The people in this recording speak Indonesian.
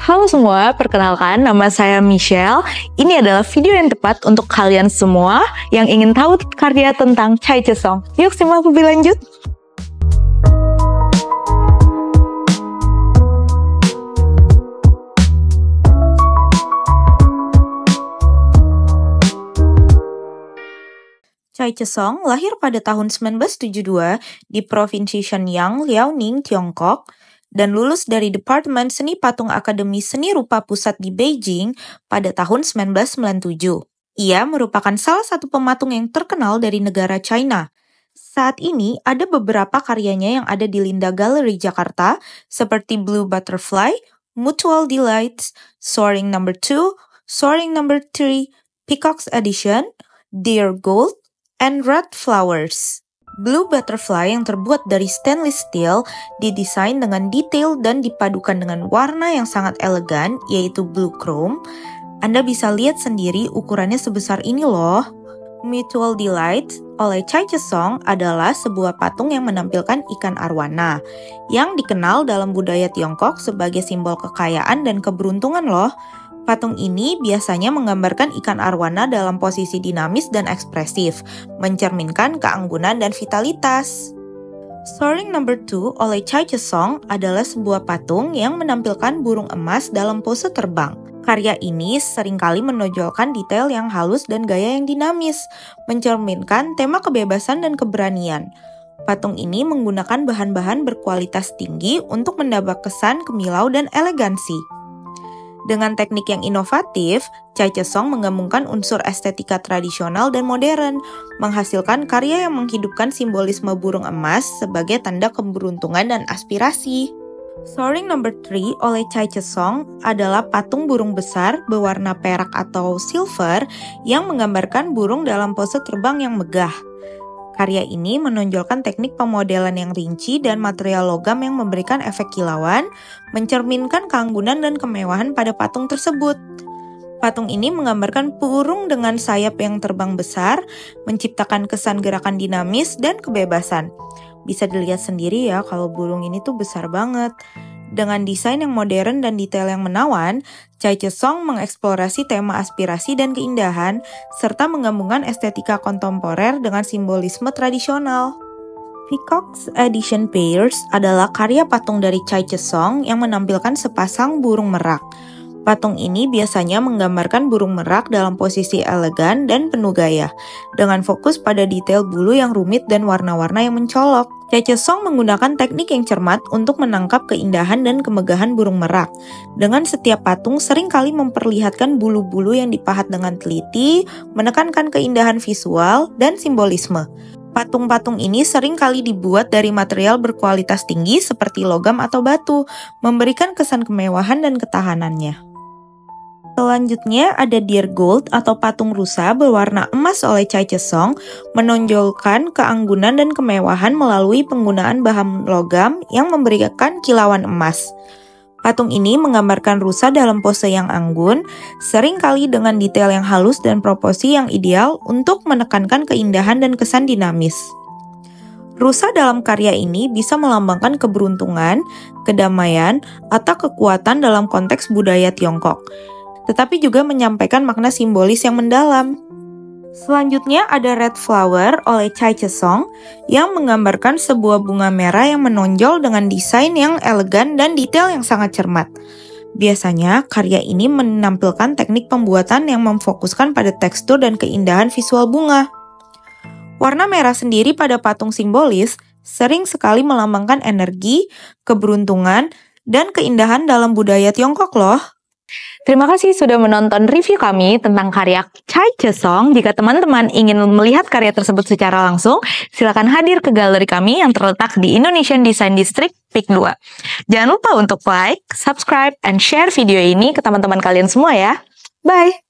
Halo semua, perkenalkan nama saya Michelle. Ini adalah video yang tepat untuk kalian semua yang ingin tahu karya tentang Chai Chesong. Yuk simak lebih lanjut. Chai Chesong lahir pada tahun 1972 di Provinsi Shenyang, Liaoning, Tiongkok, dan lulus dari Departemen Seni Patung Akademi Seni Rupa Pusat di Beijing pada tahun 1997. Ia merupakan salah satu pematung yang terkenal dari negara China. Saat ini ada beberapa karyanya yang ada di Linda Gallery Jakarta, seperti Blue Butterfly, Mutual Delights, Soaring No. 2, Soaring No. 3, Peacock's Edition, Dear Gold, and Red Flowers. Blue Butterfly yang terbuat dari stainless steel didesain dengan detail dan dipadukan dengan warna yang sangat elegan, yaitu blue chrome. Anda bisa lihat sendiri ukurannya sebesar ini loh. Mutual Delights oleh Chai Chesong adalah sebuah patung yang menampilkan ikan arwana, yang dikenal dalam budaya Tiongkok sebagai simbol kekayaan dan keberuntungan loh. Patung ini biasanya menggambarkan ikan arwana dalam posisi dinamis dan ekspresif, mencerminkan keanggunan dan vitalitas. Soaring No. 2 oleh Chai Chesong adalah sebuah patung yang menampilkan burung emas dalam pose terbang. Karya ini seringkali menonjolkan detail yang halus dan gaya yang dinamis, mencerminkan tema kebebasan dan keberanian. Patung ini menggunakan bahan-bahan berkualitas tinggi untuk menambah kesan kemilau dan elegansi. Dengan teknik yang inovatif, Chai Chesong menggabungkan unsur estetika tradisional dan modern, menghasilkan karya yang menghidupkan simbolisme burung emas sebagai tanda keberuntungan dan aspirasi. Soaring No. 3 oleh Chai Chesong adalah patung burung besar berwarna perak atau silver yang menggambarkan burung dalam pose terbang yang megah. Karya ini menonjolkan teknik pemodelan yang rinci dan material logam yang memberikan efek kilauan, mencerminkan keanggunan dan kemewahan pada patung tersebut. Patung ini menggambarkan burung dengan sayap yang terbang besar, menciptakan kesan gerakan dinamis dan kebebasan. Bisa dilihat sendiri ya kalau burung ini tuh besar banget. Dengan desain yang modern dan detail yang menawan, Chai Chesong mengeksplorasi tema aspirasi dan keindahan, serta menggabungkan estetika kontemporer dengan simbolisme tradisional. Peacock's Edition Pairs adalah karya patung dari Chai Chesong yang menampilkan sepasang burung merak. Patung ini biasanya menggambarkan burung merak dalam posisi elegan dan penuh gaya, dengan fokus pada detail bulu yang rumit dan warna-warna yang mencolok. Chai Chesong menggunakan teknik yang cermat untuk menangkap keindahan dan kemegahan burung merak. Dengan setiap patung seringkali memperlihatkan bulu-bulu yang dipahat dengan teliti, menekankan keindahan visual dan simbolisme. Patung-patung ini seringkali dibuat dari material berkualitas tinggi seperti logam atau batu, memberikan kesan kemewahan dan ketahanannya. Selanjutnya ada Dear Gold atau patung rusa berwarna emas oleh Chai Chesong, menonjolkan keanggunan dan kemewahan melalui penggunaan bahan logam yang memberikan kilauan emas. Patung ini menggambarkan rusa dalam pose yang anggun, seringkali dengan detail yang halus dan proporsi yang ideal untuk menekankan keindahan dan kesan dinamis. Rusa dalam karya ini bisa melambangkan keberuntungan, kedamaian, atau kekuatan dalam konteks budaya Tiongkok, tetapi juga menyampaikan makna simbolis yang mendalam. Selanjutnya ada Red Flower oleh Chai Chesong yang menggambarkan sebuah bunga merah yang menonjol dengan desain yang elegan dan detail yang sangat cermat. Biasanya, karya ini menampilkan teknik pembuatan yang memfokuskan pada tekstur dan keindahan visual bunga. Warna merah sendiri pada patung simbolis sering sekali melambangkan energi, keberuntungan, dan keindahan dalam budaya Tiongkok loh. Terima kasih sudah menonton review kami tentang karya Chai Chesong. Jika teman-teman ingin melihat karya tersebut secara langsung, silakan hadir ke galeri kami yang terletak di Indonesian Design District PIK 2. Jangan lupa untuk like, subscribe, and share video ini ke teman-teman kalian semua ya. Bye!